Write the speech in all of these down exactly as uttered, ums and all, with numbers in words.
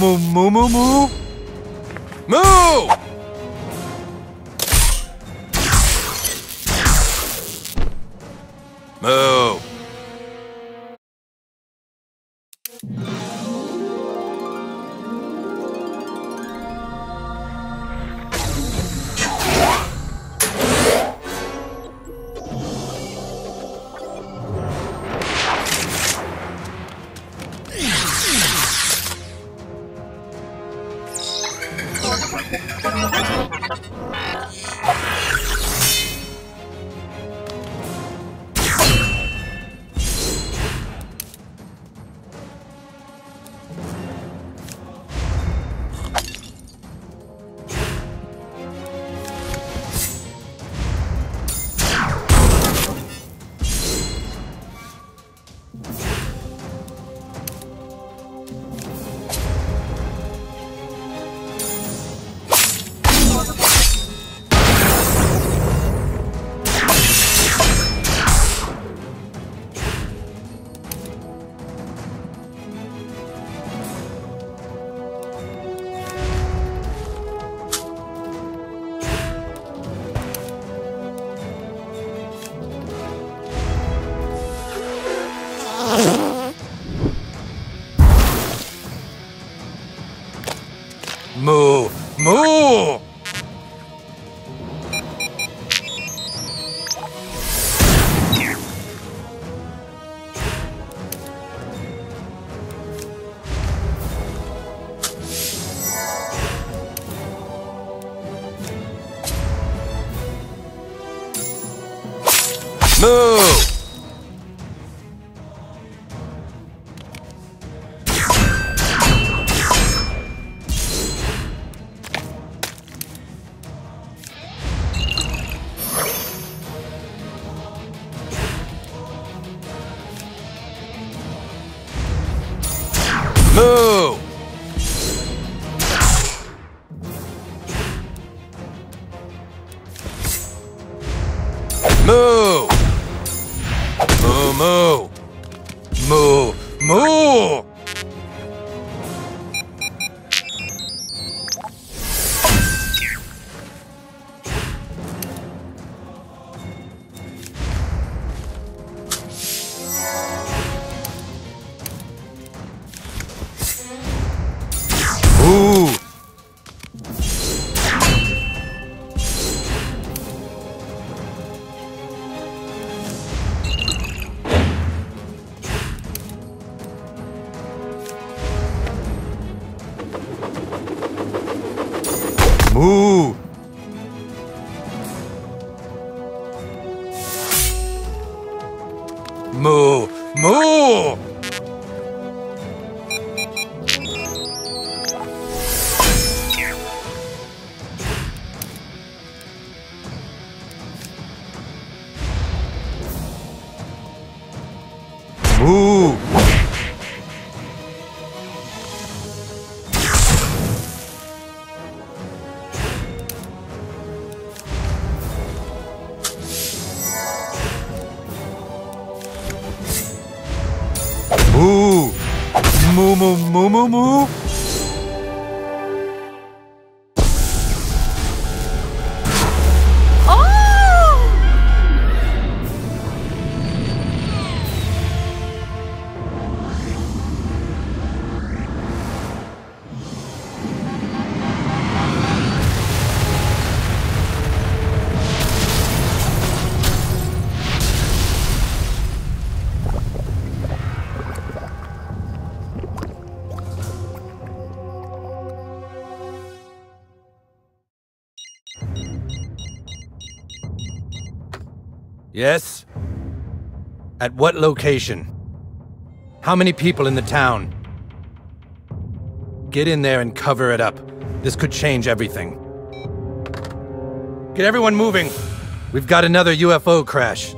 moo moo moo moo. Moo! Moo! Moo! Moo! Moo! Moo! Moo! Moo moo! Moo moo! Ooh! Moo! Moo! Moo! Moo! Moo! Moo moo moo moo moo! Yes? At what location? How many people in the town? Get in there and cover it up. This could change everything. Get everyone moving. We've got another U F O crash.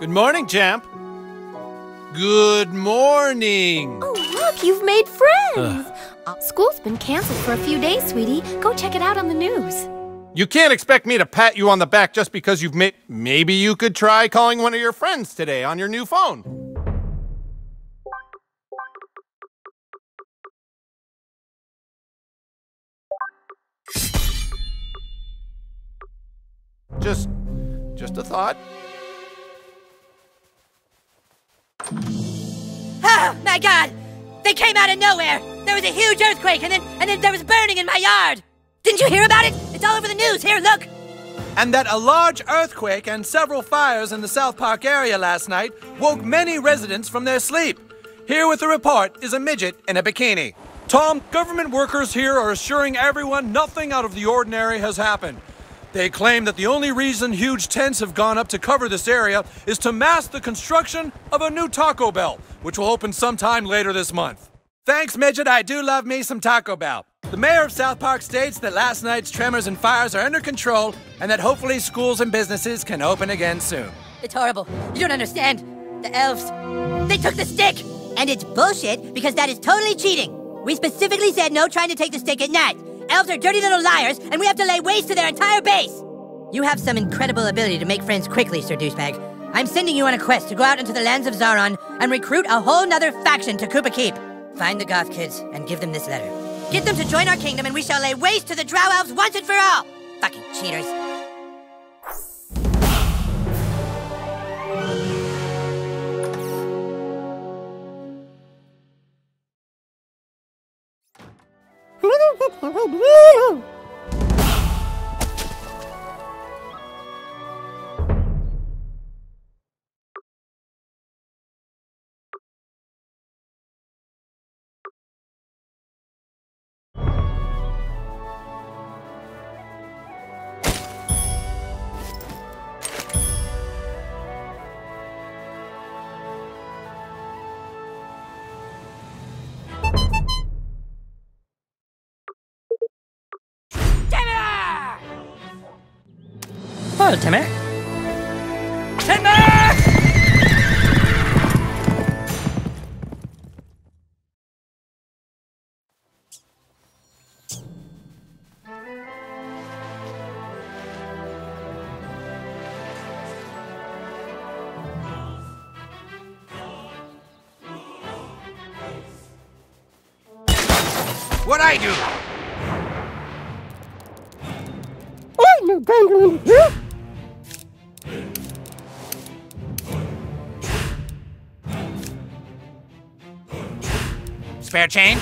Good morning, champ. Good morning. Oh, look, you've made friends. Uh, school's been canceled for a few days, sweetie. Go check it out on the news. You can't expect me to pat you on the back just because you've made... Maybe you could try calling one of your friends today on your new phone. Just... just a thought. Oh, my God! They came out of nowhere! There was a huge earthquake, and then, and then there was burning in my yard! Didn't you hear about it? It's all over the news. Here, look! And that a large earthquake and several fires in the South Park area last night woke many residents from their sleep. Here with the report is a midget in a bikini. Tom, government workers here are assuring everyone nothing out of the ordinary has happened. They claim that the only reason huge tents have gone up to cover this area is to mask the construction of a new Taco Bell, which will open sometime later this month. Thanks, midget. I do love me some Taco Bell. The mayor of South Park states that last night's tremors and fires are under control and that hopefully schools and businesses can open again soon. It's horrible. You don't understand. The elves, they took the stick! And it's bullshit because that is totally cheating. We specifically said no trying to take the stick at night. Elves are dirty little liars, and we have to lay waste to their entire base! You have some incredible ability to make friends quickly, Sir Douchebag. I'm sending you on a quest to go out into the lands of Zaron and recruit a whole nother faction to Koopa Keep. Find the goth kids and give them this letter. Get them to join our kingdom and we shall lay waste to the Drow Elves once and for all! Fucking cheaters. Hello, Timmer. Timmer! What'd I do? Spare change?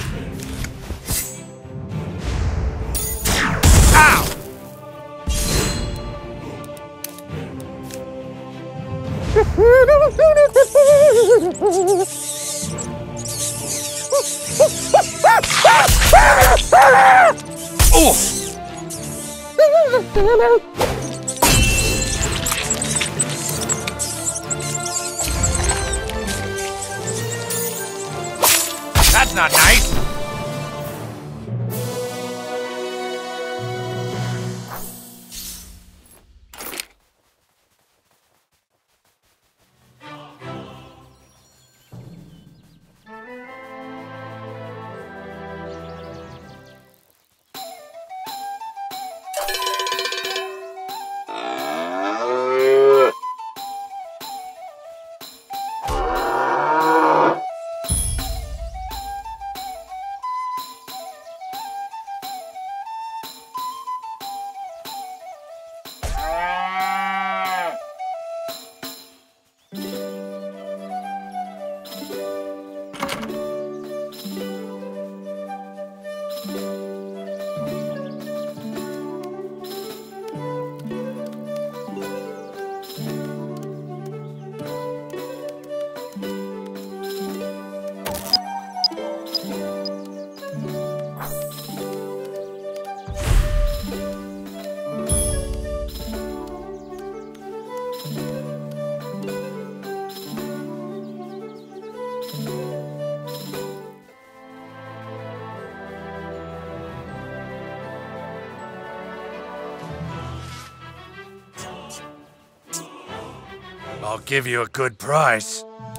Ow! Oh! That's not nice. I'll give you a good price.